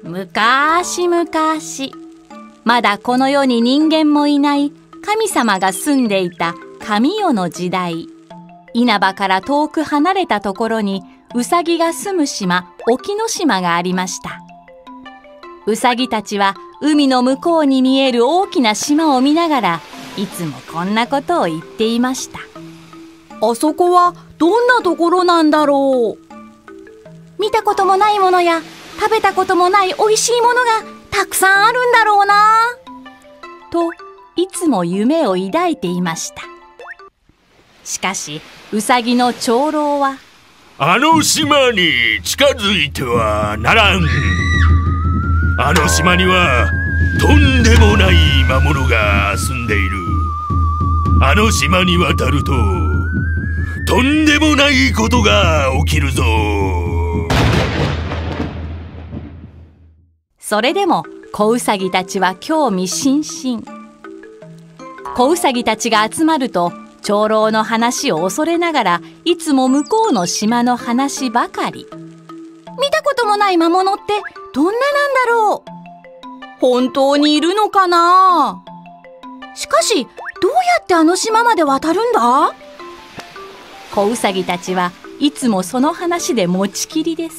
むかしむかし、まだこの世に人間もいない神様が住んでいた神代の時代、稲葉から遠く離れたところにウサギが住む島、沖ノ島がありました。ウサギたちは海の向こうに見える大きな島を見ながら、いつもこんなことを言っていました。 あそこはどんなところなんだろう。 見たこともないものや食べたこともないおいしいものがたくさんあるんだろうなと、いつも夢を抱いていました。しかしウサギの長老は、 あの島に近づいてはならん。あの島にはとんでもない魔物が住んでいる。あの島に渡るととんでもないことが起きるぞ。 それでも子ウサギたちは興味津々。子ウサギたちが集まると、長老の話を恐れながらいつも向こうの島の話ばかり。見たこともない魔物ってどんななんだろう。 本当にいるのかな。 しかしどうやってあの島まで渡るんだ。子ウサギたちはいつもその話で持ちきりです。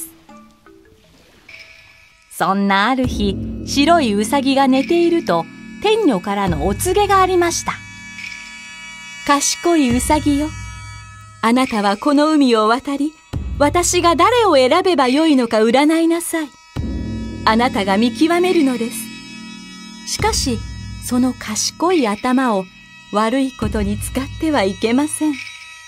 そんなある日、白いウサギが寝ていると天女からのお告げがありました。賢いウサギよ、あなたはこの海を渡り、私が誰を選べばよいのか占いなさい。あなたが見極めるのです。しかしその賢い頭を悪いことに使ってはいけません。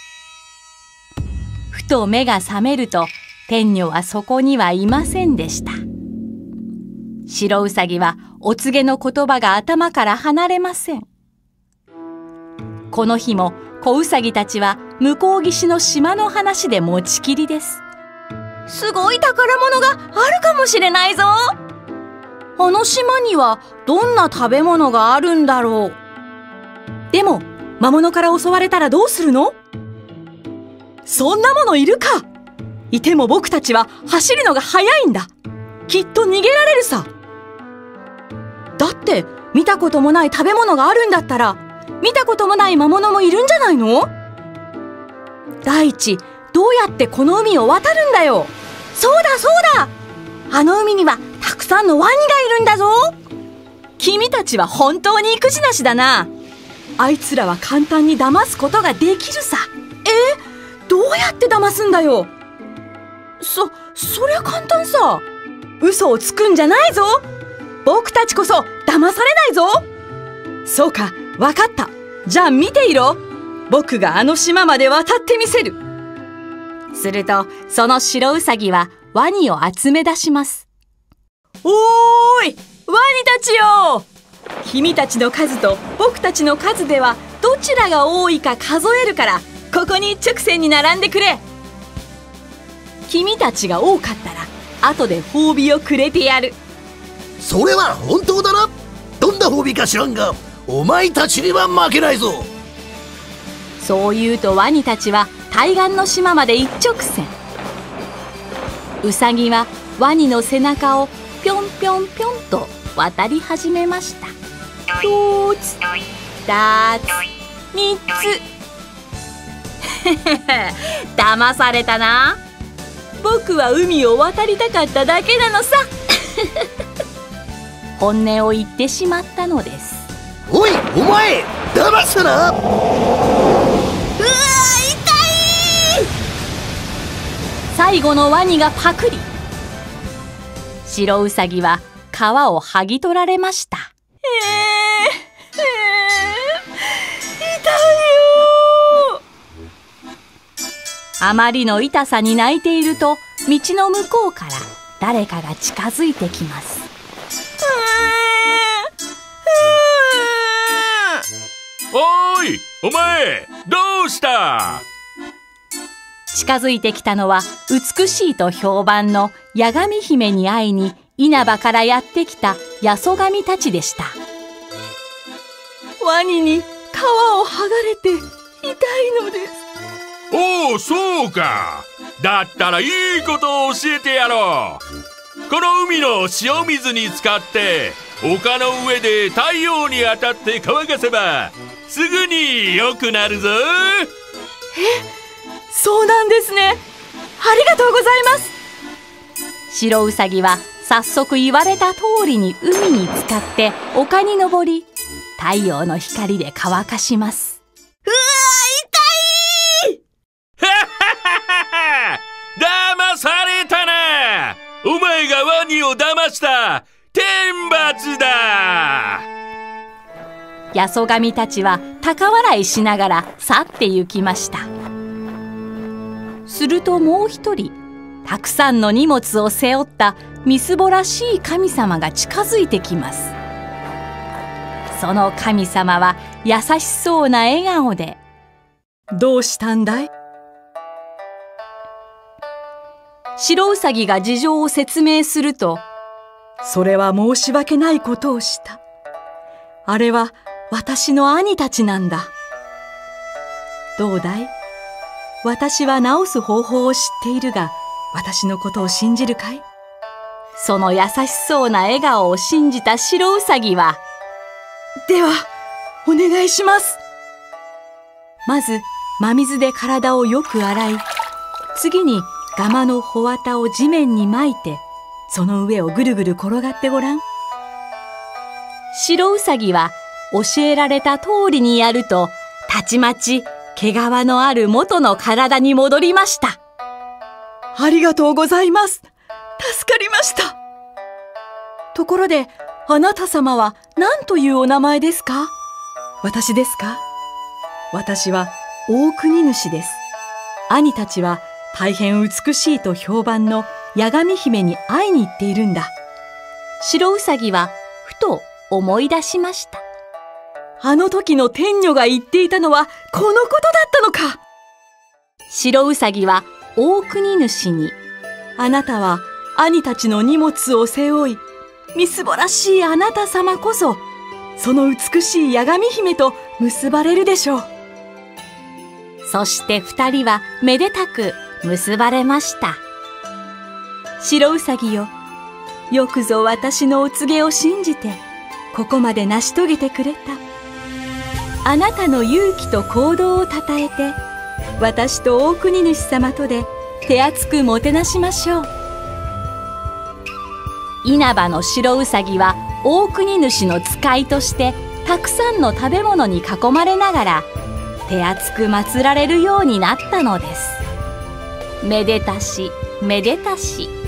ふと目が覚めると、天女はそこにはいませんでした。白ウサギはお告げの言葉が頭から離れません。この日も子ウサギたちは向こう岸の島の話で持ちきりです。すごい宝物があるかもしれないぞ。 あの島にはどんな食べ物があるんだろう。でも魔物から襲われたらどうするの。そんなものいるか。いても僕たちは走るのが速いんだ。きっと逃げられるさ。だって見たこともない食べ物があるんだったら、見たこともない魔物もいるんじゃないの。第一、どうやってこの海を渡るんだよ。 そうだそうだ、あの海にはたくさんのワニがいるんだぞ。 君たちは本当に育児なしだな。あいつらは簡単に騙すことができるさ。どうやって騙すんだよ。そりゃ簡単さ。嘘をつくんじゃないぞ。僕たちこそ騙されないぞ。そうか、わかった。じゃあ見ていろ。僕があの島まで渡ってみせる。 するとその白ウサギはワニを集め出します。 おーい、ワニたちよ。君たちの数と僕たちの数ではどちらが多いか数えるから、ここに一直線に並んでくれ。君たちが多かったら後で褒美をくれてやる。 それは本当だな。どんな褒美か知らんが、お前たちには負けないぞ。 そう言うとワニたちは対岸の島まで一直線。ウサギはワニの背中をぴょんぴょんぴょんと渡り始めました。1つ、2つ、3つ。騙されたな。 僕は海を渡りたかっただけなのさ。 本音を言ってしまったのです。 おい、お前、騙すな。 うわ、痛い。最後のワニがパクリ。白ウサギは皮を剥ぎ取られました。 痛いよ。 あまりの痛さに泣いていると、道の向こうから誰かが近づいてきます。 おーい、お前、どうした？ 近づいてきたのは美しいと評判の八神姫に会いに稲葉からやってきた八十神たちでした。 ワニに皮を剥がれて痛いのです。 おお、そうか。だったらいいことを教えてやろう。 この海の塩水に浸かって丘の上で太陽に当たって乾かせばすぐに良くなるぞ。 そうなんですね。ありがとうございます。 白ウサギは早速言われた通りに海に浸かって丘に登り、太陽の光で乾かします。 騙されたな。お前がワニを騙した天罰だ。 ヤソガミたちは高笑いしながら去って行きました。するともう一人、たくさんの荷物を背負ったみすぼらしい神様が近づいてきます。その神様は優しそうな笑顔で、 どうしたんだい？ 白ウサギが事情を説明すると、 それは申し訳ないことをした。あれは私の兄たちなんだ。どうだい？私は治す方法を知っているが、私のことを信じるかい？ その優しそうな笑顔を信じた白ウサギは、 では、お願いします。 まず真水で体をよく洗い、次にガマの穂綿を地面に撒いて、その上をぐるぐる転がってごらん。白ウサギは教えられた通りにやると、たちまち毛皮のある元の体に戻りました。 ありがとうございます。助かりました。ところで、あなた様は何というお名前ですか？私ですか？私は大国主です。兄たちは大変美しいと評判の八神姫に会いに行っているんだ。 白ウサギはふと思い出しました。 あの時の天女が言っていたのはこのことだったのか。 白ウサギは大国主に、 あなたは兄たちの荷物を背負い、みすぼらしいあなた様こそ、その美しい八神姫と結ばれるでしょう。 そして二人はめでたく結ばれました。 白ウサギよ、よくぞ私のお告げを信じて、ここまで成し遂げてくれた。あなたの勇気と行動をたたえて、私と大国主様とで手厚くもてなしましょう。 稲葉の白ウサギは大国主の使いとしてたくさんの食べ物に囲まれながら手厚く祀られるようになったのです。めでたしめでたし。